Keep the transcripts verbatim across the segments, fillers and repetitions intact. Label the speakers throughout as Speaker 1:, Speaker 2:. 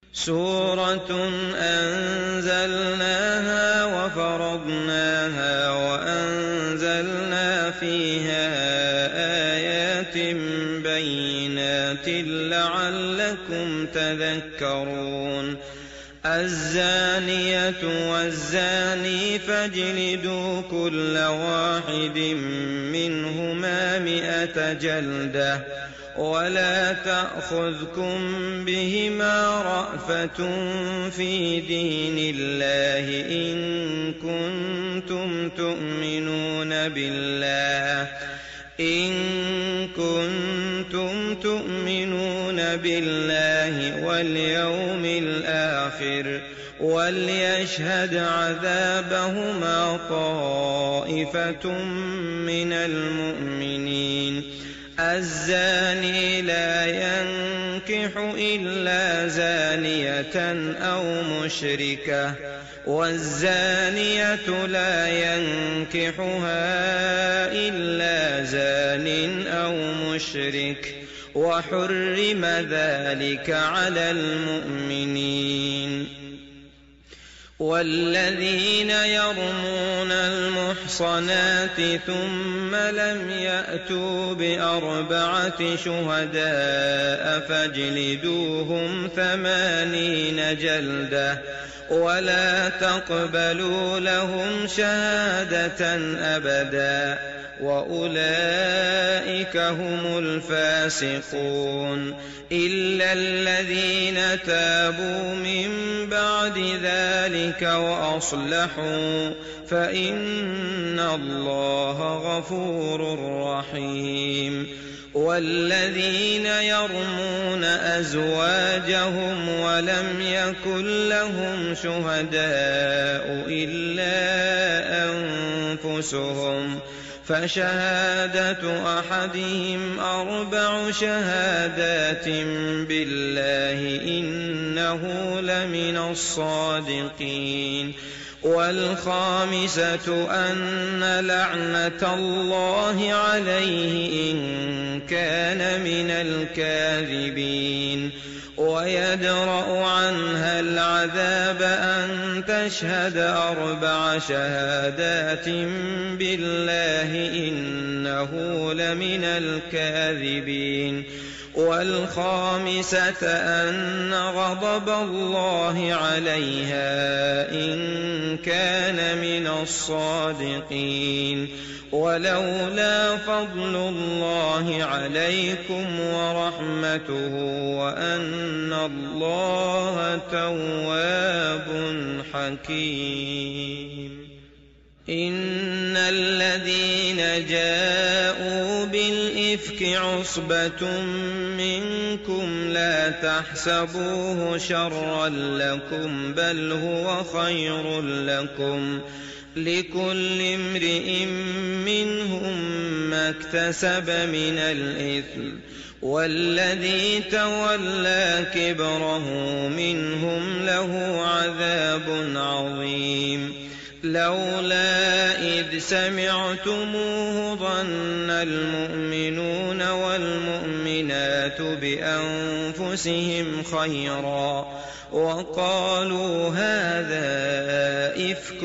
Speaker 1: سورة أنزلناها وفرضناها وأنزلنا فيها آيات بينات لعلكم تذكرون الزانية والزاني فاجلدوا كل واحد منهما مئة جلدة ولا تأخذكم بهما رأفة في دين الله إن كنتم تؤمنون بالله إن كنتم تؤمنون بالله واليوم الآخر وليشهد عذابهما طائفة من المؤمنين الزاني لا ينكح إلا زانية أو مشركة والزانية لا ينكحها إلا زان أو مشرك وحرم ذلك على المؤمنين والذين يرمون المحصنات ثم لم يأتوا بأربعة شهداء فاجلدوهم ثمانين جلدة ولا تقبلوا لهم شهادة أبدا وأولئك هم الفاسقون إلا الذين تابوا من بعد ذلك وأصلحوا فإن الله غفور رحيم والذين يرمون أزواجهم ولم يكن لهم شهداء إلا أنفسهم فشهادة أحدهم أربع شهادات بالله إنه لمن الصادقين والخامسة أن لعنة الله عليه إن كان من الكاذبين ويدرأ عنها العذاب أن تشهد أربع شهادات بالله إنه لمن الكاذبين والخامسة أن غضب الله عليها إن كان من الصادقين ولولا فضل الله عليكم ورحمته وأن الله تواب حكيم إن الذين جاءوا بالإفك عصبة منكم لا تحسبوه شرا لكم بل هو خير لكم لكل امرئ منهم ما اكتسب من الإثم والذي تولى كبره منهم له عذاب عظيم لولا إذ سمعتموه ظن المؤمنون والمؤمنات بأنفسهم خيرا وقالوا هذا إفك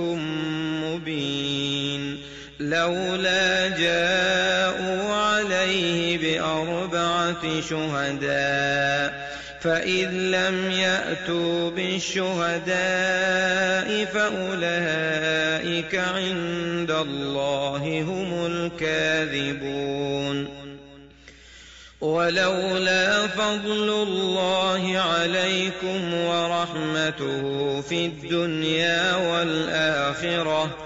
Speaker 1: مبين لولا جاءوا عليه بأربعة شهداء فإذ لم يأتوا بالشهداء فأولئك عند الله هم الكاذبون ولولا فضل الله عليكم ورحمته في الدنيا والآخرة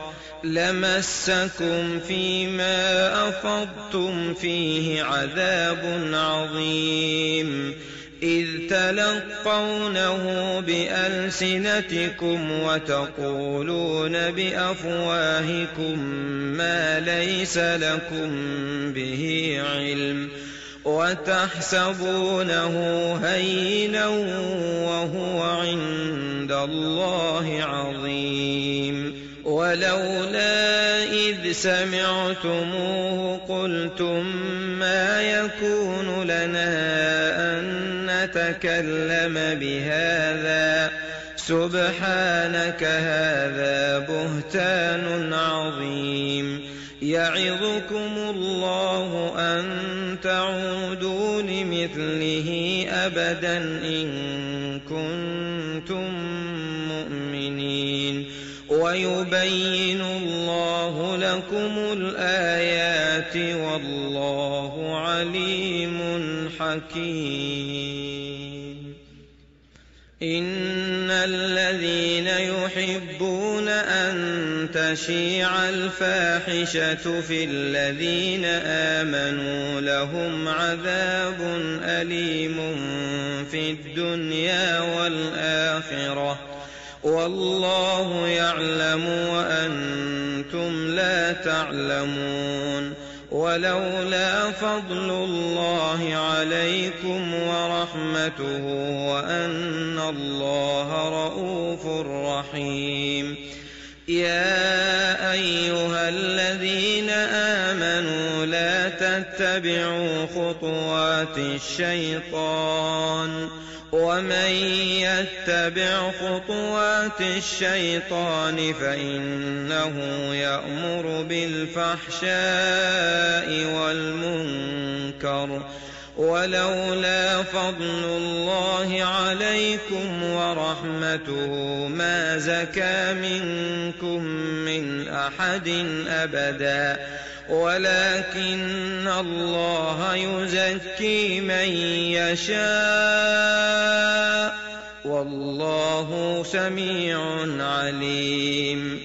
Speaker 1: لمسكم فيما أفضتم فيه عذاب عظيم إذ تلقونه بألسنتكم وتقولون بأفواهكم ما ليس لكم به علم وتحسبونه هينا وهو عند الله عظيم ولولا إذ سمعتموه قلتم ما يكون لنا أن تكلم بهذا سبحانك هذا بهتان عظيم يعظكم الله أن تعودوا لمثله أبدا إن كنتم مؤمنين ويبين الله لكم الآيات والله عليم حكيم إن الذين يحبون أن تشيع الفاحشة في الذين آمنوا لهم عذاب أليم في الدنيا والآخرة والله يعلم وأنتم لا تعلمون ولولا فضل الله عليكم ورحمته وأن الله رءوف رحيم يا أيها الذين آمنوا لا تتبعوا خطوات الشيطان ومن يتبع خطوات الشيطان فإنه يأمر بالفحشاء والمنكر ولولا فضل الله عليكم ورحمته ما زكى منكم من أحد أبدا ولكن الله يزكي من يشاء والله سميع عليم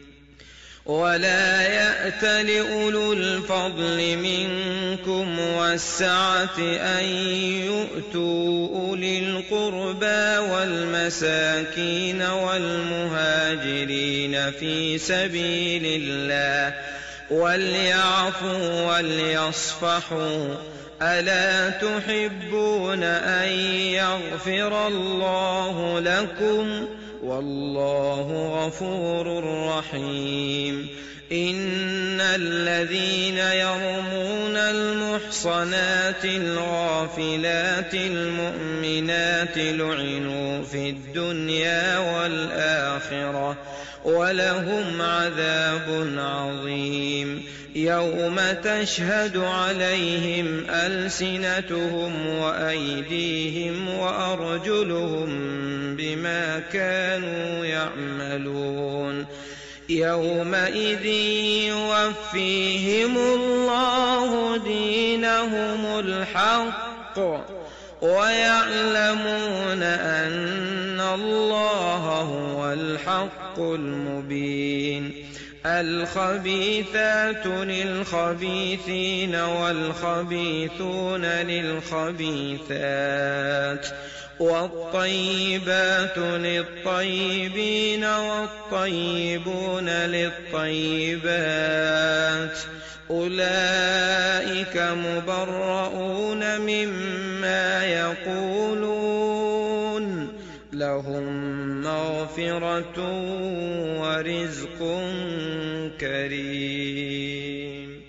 Speaker 1: ولا يأت لأولو الفضل منكم والسعة أن يؤتوا أولي القربى والمساكين والمهاجرين في سبيل الله وليعفوا وليصفحوا ألا تحبون أن يغفر الله لكم والله غفور رحيم إن الذين يرمون المحصنات الغافلات المؤمنات لعنوا في الدنيا والآخرة ولهم عذاب عظيم يوم تشهد عليهم ألسنتهم وأيديهم وأرجلهم بما كانوا يعملون يومئذ يوفيهم الله دينهم الحق ويعلمون أن الله هو الحق المبين الخبيثات للخبيثين والخبيثون للخبيثات والطيبات للطيبين والطيبون للطيبات أولئك مبرؤون مما يقولون لهم مغفرة ورزق كريم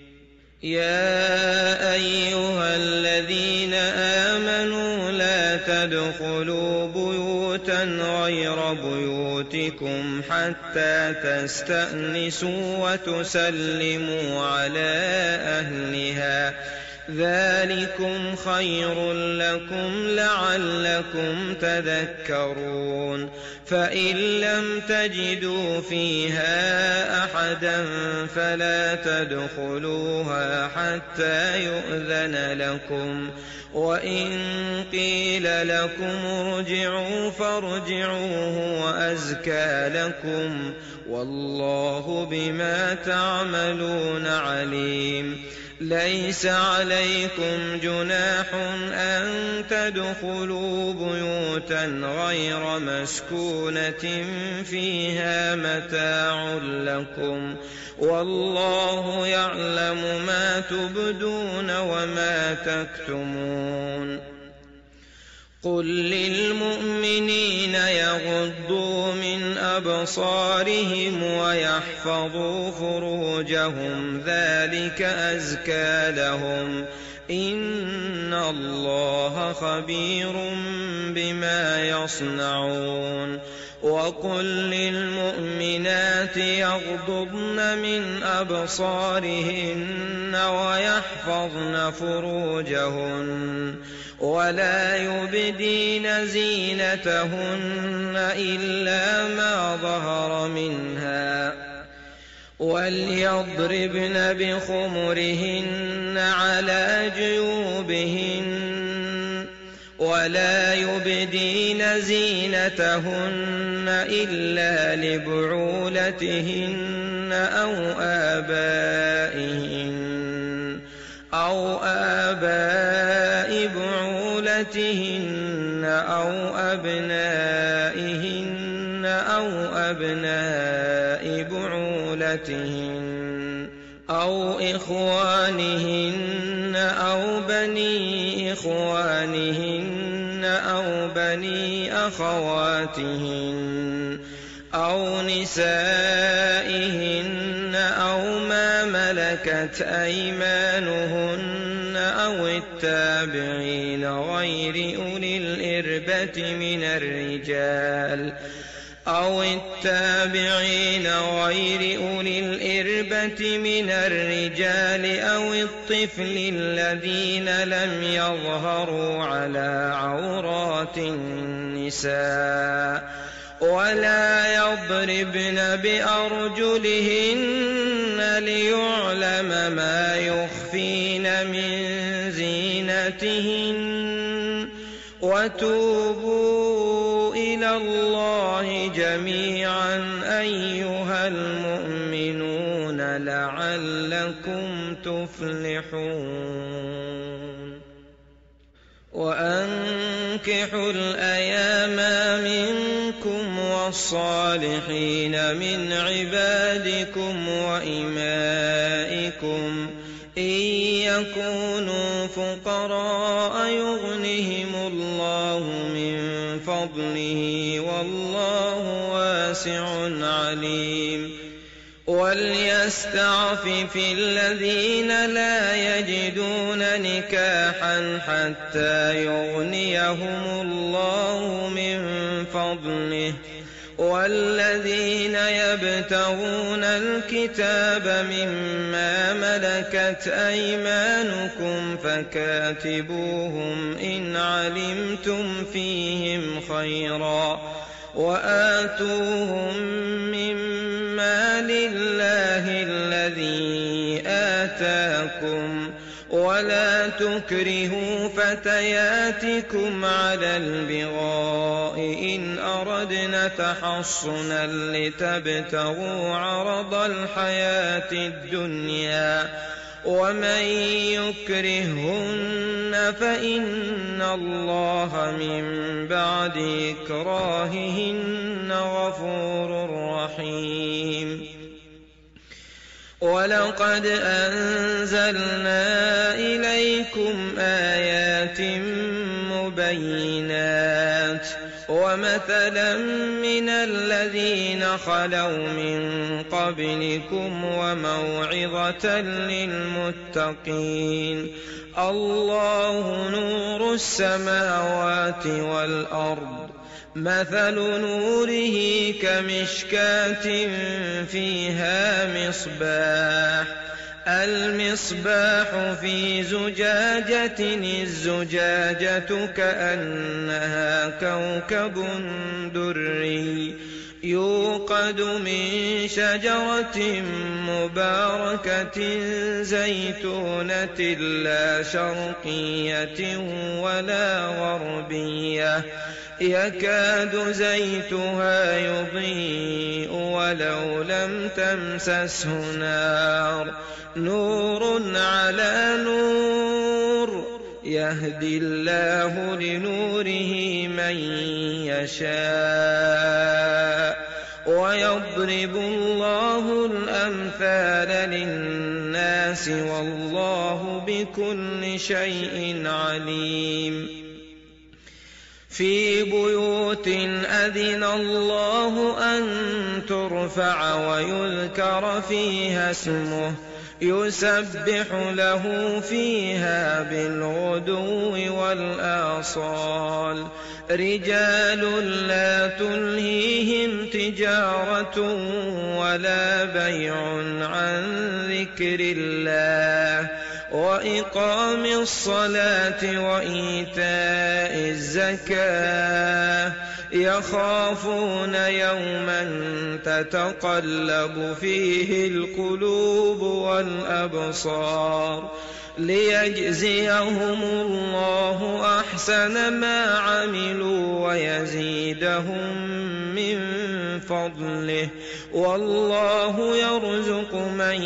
Speaker 1: يا أيها الذين آمنوا لا تدخلوا بيوتا غير بيوتكم حتى تستأنسوا وتسلموا على أهلها ذلكم خير لكم لعلكم تذكرون فإن لم تجدوا فيها أحدا فلا تدخلوها حتى يؤذن لكم وإن قيل لكم ارجعوا فارجعوا هو أزكى لكم والله بما تعملون عليم ليس عليكم جناح أن تدخلوا بيوتا غير مسكونة فيها متاع لكم والله يعلم ما تبدون وما تكتمون قل للمؤمنين يغضوا من أبصارهم ويحفظوا فروجهم ذلك أزكى لهم إن الله خبير بما يصنعون وقل للمؤمنات يغضضن من أبصارهن ويحفظن فروجهن ولا يبدين زينتهن إلا ما ظهر منها وليضربن بخمرهن على جيوبهن ولا يبدين زينتهن إلا لبعولتهن أو آبائهن أو آباء بعولتهن أو أبنائهن أو أبناء بعولتهن أو إخوانهن أو بني إخوانهن أو بني أخواتهن أو نسائهن أو ما ملكت أيمانهن أو التابعين غير أولي الإربة من الرجال أو التابعين غير أولي الإربة من الرجال أو الطفل الذين لم يظهروا على عورات النساء ولا يضربن بأرجلهن ليعلم ما يخفين من زينتهن وتوبوا إلى الله جميعا أيها المؤمنون لعلكم تفلحون وأنكحوا الأيام منكم والصالحين من عبادكم وإمائكم إن يكونوا فقراء يغنهم الله من فضله والله واسع عليم وليستعفف الذين لا يجدون نكاحا حتى يغنيهم الله من فضله والذين يبتغون الكتاب مما ملكت أيمانكم فكاتبوهم إن علمتم فيهم خيرا وآتوهم مما لله الذي آتاكم ولا تكرهوا فتياتكم على البغاء إن أردنا تحصنا لتبتغوا عرض الحياة الدنيا ومن يكرهن فإن الله من بعد إكراههن غفور رحيم ولقد أنزلنا إليكم آيات مبينات ومثلا من الذين خلوا من قبلكم وموعظة للمتقين الله نور السماوات والأرض مثل نوره كمشكاة فيها مصباح المصباح في زجاجة الزجاجة كأنها كوكب دري يوقد من شجرة مباركة زيتونة لا شرقية ولا غربية يكاد زيتها يضيء ولو لم تمسسه نار نور على نور يهدي الله لنوره من يشاء ويضرب الله الأمثال للناس والله بكل شيء عليم في بيوت أذن الله أن ترفع ويذكر فيها اسمه يسبح له فيها بالغدو والآصال رجال لا تلهيهم تجارة ولا بيع عن ذكر الله وإقام الصلاة وإيتاء الزكاة يخافون يوما تتقلب فيه القلوب والأبصار ليجزيهم الله أحسن ما عملوا ويزيدهم من فضله والله يرزق من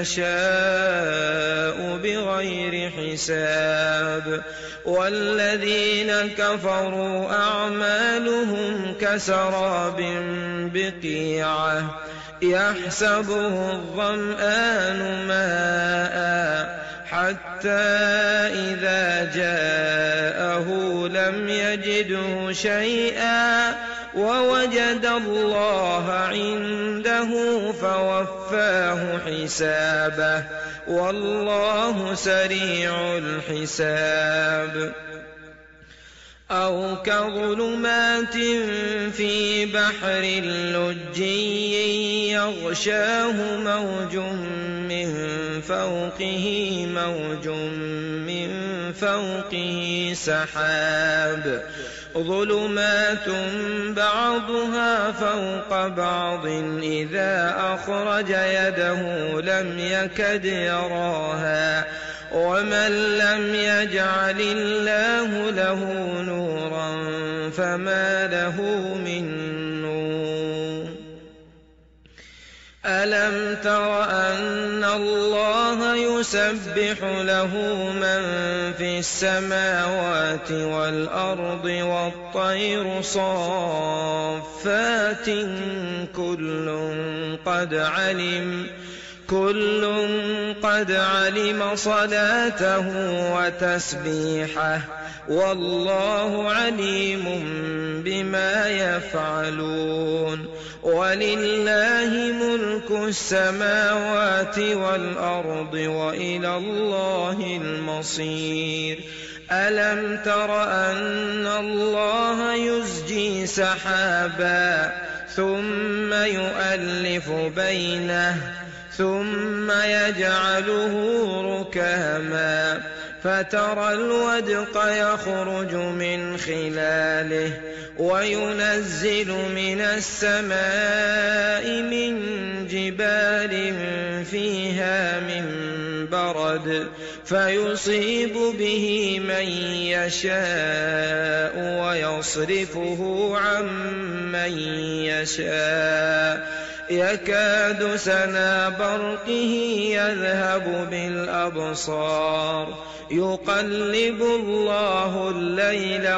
Speaker 1: يشاء بغير حساب والذين كفروا أعمالهم كسراب بقيعة يحسبه الظمآن ماء حتى إذا جاءه لم يجده شيئا ووجد الله عنده فوفاه حسابه والله سريع الحساب أو كظلمات في بحر لجي يغشاه موج من فوقه موج من فوقه سحاب ظلمات بعضها فوق بعض إذا أخرج يده لم يكد يراها ومن لم يجعل الله له نورا فما له من نور ألم تر أن الله يسبح له من في السماوات والأرض والطير صافات كل قد علم كل قد علم صلاته وتسبيحه والله عليم بما يفعلون ولله ملك السماوات والأرض وإلى الله المصير ألم تر أن الله يزجي سحابا ثم يؤلف بينه ثم يجعله ركاما فترى الودق يخرج من خلاله وينزل من السماء من جبال فيها من برد فيصيب به من يشاء ويصرفه عن من يشاء يكاد سنا برقه يذهب بالأبصار يقلب الله الليل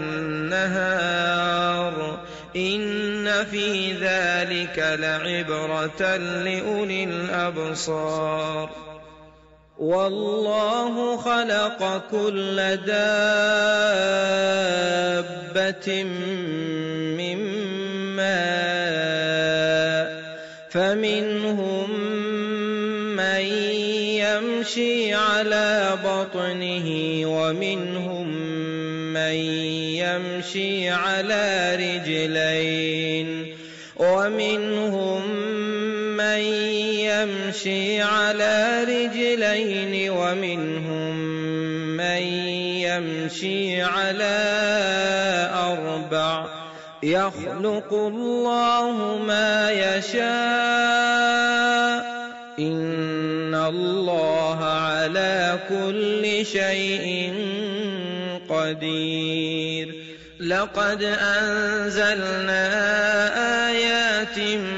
Speaker 1: والنهار إن في ذلك لعبرة لأولي الأبصار والله خلق كل دابة من ماء فمنهم من يمشي على بطنه ومنهم من يمشي على رجلين ومنهم من يمشي على رجلين ومنهم من يمشي على أربع يخلق الله ما يشاء إن الله على كل شيء قدير لقد أنزلنا آيات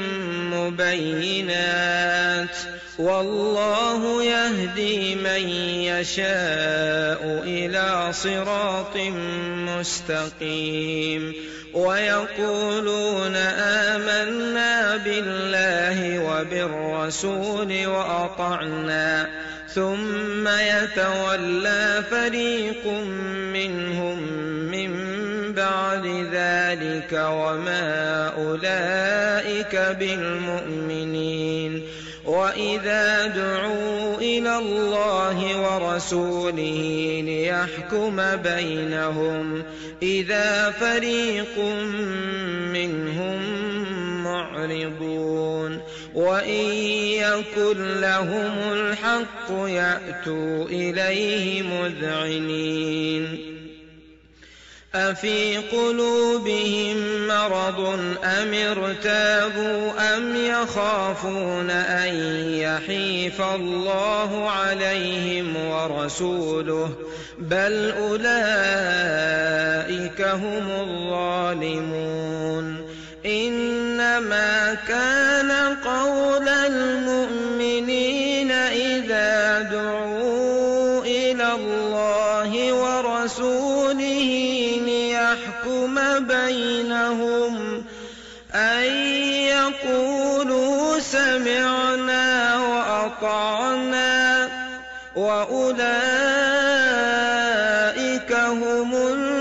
Speaker 1: مبينات والله يهدي من يشاء إلى صراط مستقيم ويقولون آمنا بالله وبالرسول وأطعنا ثم يتولى فريق منهم من بعد ذلك وما أولئك بالمؤمنين وإذا دعوا إلى الله ورسوله ليحكم بينهم إذا فريق منهم معرضون وإن يكن لهم الحق يأتوا إليه مذعنين أفي قلوبهم مرض أم ارتابوا أم يخافون أن يحيف الله عليهم ورسوله بل أولئك هم الظالمون إنما كان قول المؤمنين إذا دعوا إلى الله ورسوله ليحكم بينهم أن يقولوا سمعنا وأطعنا وأولئك هم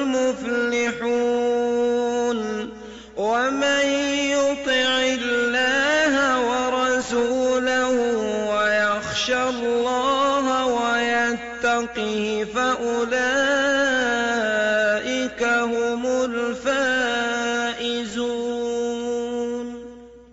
Speaker 1: المفلحون ومن يطع الله ورسوله ويخشى الله ويتقه فأولئك هم الفائزون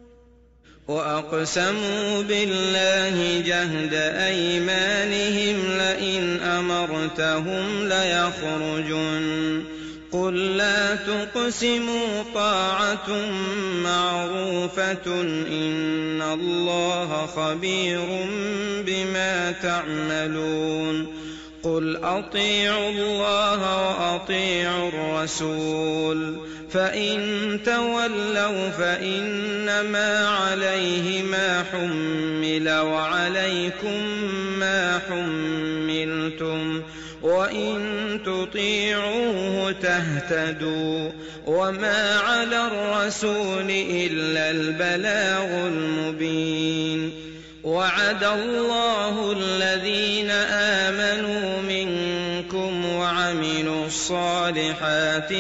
Speaker 1: وأقسموا بالله جهد أيمانهم لئن أمرتهم ليخرجن قل لا تقسموا طاعة معروفة إن الله خبير بما تعملون قل أطيعوا الله وأطيعوا الرسول فإن تولوا فإنما عليه ما حمل وعليكم ما حملتم وإن تطيعوه تهتدوا وما على الرسول إلا البلاغ المبين وعد الله الذين آمنوا منكم وعملوا الصالحات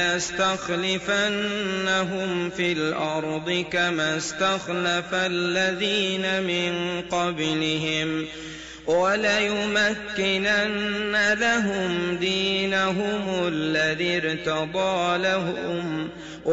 Speaker 1: ليستخلفنهم في الأرض كما استخلف الذين من قبلهم وليمكنن لهم دينهم الذي ارتضى لهم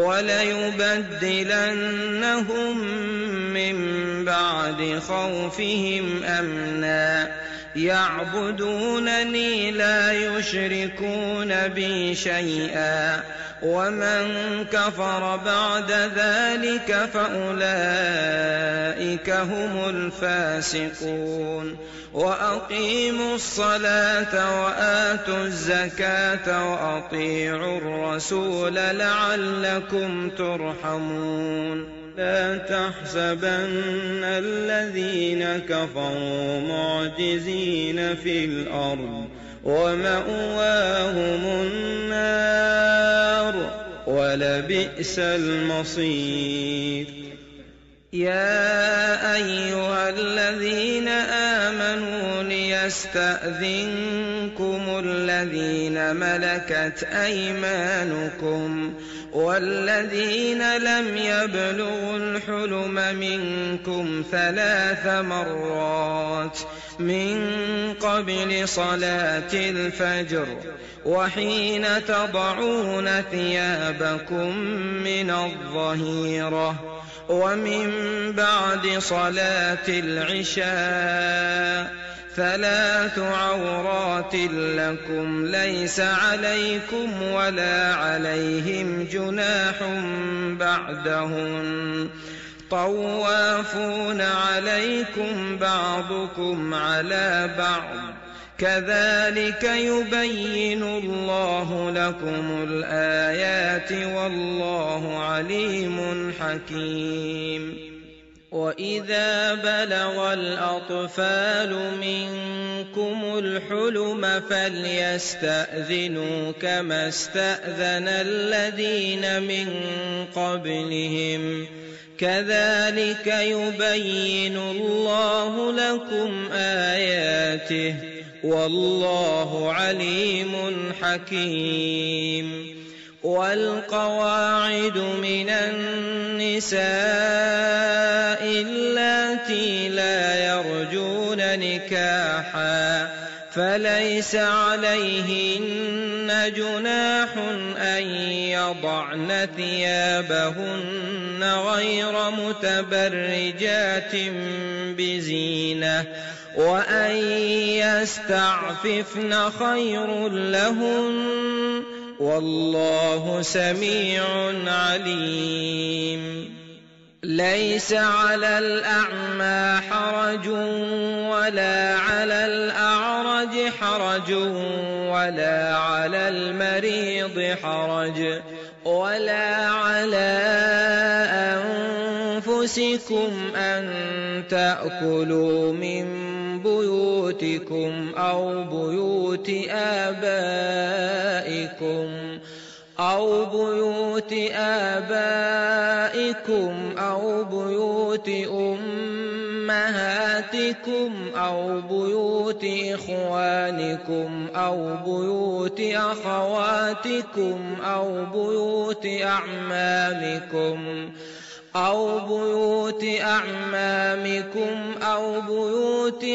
Speaker 1: وليبدلنهم من بعد خوفهم أمنا يعبدونني لا يشركون بي شيئا ومن كفر بعد ذلك فأولئك هم الفاسقون وأقيموا الصلاة وآتوا الزكاة وأطيعوا الرسول لعلكم ترحمون لا تحسبن الذين كفروا معجزين في الأرض ومأواهم النار ولبئس المصير يا أيها الذين آمنوا ليستأذنكم الذين ملكت أيمانكم والذين لم يبلغوا الحلم منكم ثلاث مرات من قبل صلاة الفجر وحين تضعون ثيابكم من الظهيرة ومن بعد صلاة العشاء ثلاث عورات لكم ليس عليكم ولا عليهم جناح بعدهن طوافون عليكم بعضكم على بعض كذلك يبين الله لكم الآيات والله عليم حكيم وإذا بلغ الأطفال منكم الحلم فليستأذنوا كما استأذن الذين من قبلهم كذلك يبين الله لكم آياته والله عليم حكيم والقواعد من النساء اللاتي لا يرجون نكاحا فليس عليهن جناح أن يضعن ثيابهن غير متبرجات بزينة وأن يستعففن خير لهن والله سميع عليم. ليس على الأعمى حرج ولا على الأعرج حرج ولا على المريض حرج ولا على أنفسكم أن تأكلوا من بيوتكم أو بيوت آبائكم أو بيوت آبائكم أو بيوت أمهاتكم أو بيوت إخوانكم أو بيوت أخواتكم أو بيوت أعمامكم أو بيوت أعمامكم أو بيوت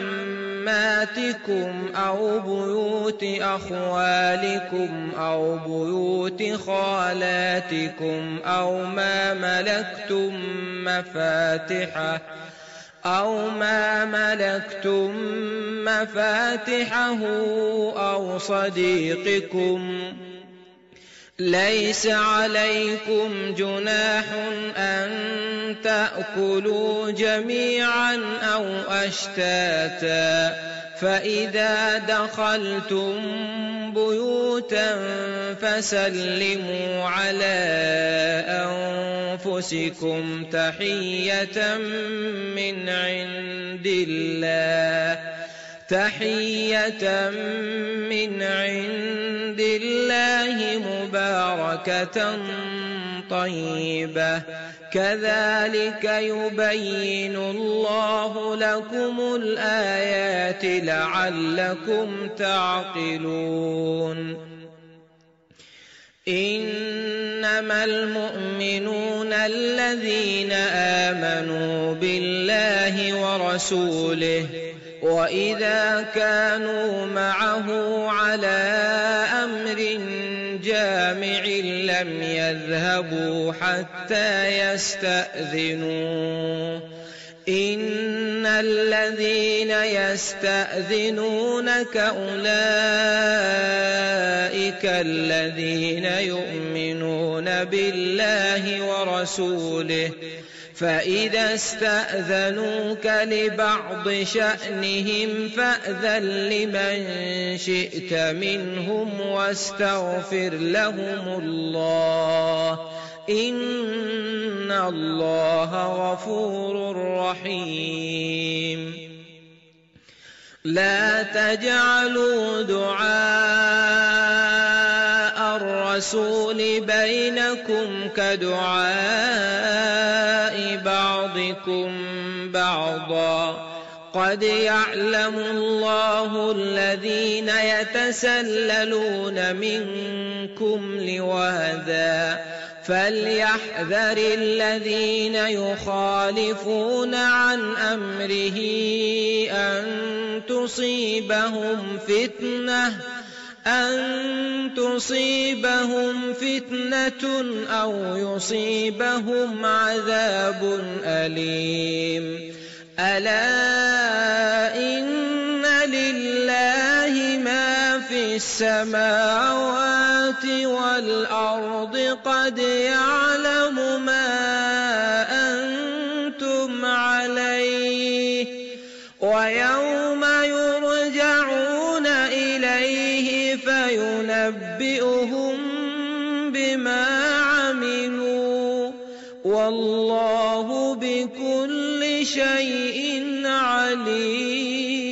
Speaker 1: عماتكم أو بيوت أخوالكم أو بيوت خالاتكم أو ما ملكتم مفاتحه أو ما ملكتم مفاتحه أو صديقكم. ليس عليكم جناح أن تأكلوا جميعا أو أشتاتا فإذا دخلتم بيوتا فسلموا على أنفسكم تحية من عند الله تحية من عند الله مباركة طيبة كذلك يبين الله لكم الآيات لعلكم تعقلون. إنما المؤمنون الذين آمنوا بالله ورسوله وإذا كانوا معه على أمر جامع لم يذهبوا حتى يستأذنوه. إن الذين يستأذنونك أولئك الذين يؤمنون بالله ورسوله فإذا استأذنوك لبعض شأنهم فأذن لمن شئت منهم واستغفر لهم الله إن الله غفور رحيم. لا تجعلوا دعاء الرسول بينكم كدعاء بعضكم بعضا قد يعلم الله الذين يتسللون منكم لواذا فليحذر الذين يخالفون عن أمره أن تصيبهم فتنة أن تصيبهم فتنة أو يصيبهم عذاب أليم. ألا إن لله ما في السماوات والأرض قد يعلم ما أنتم عليه ويوم يرجعون إليه فينبئهم بما عملوا والله بكل شيء عليم.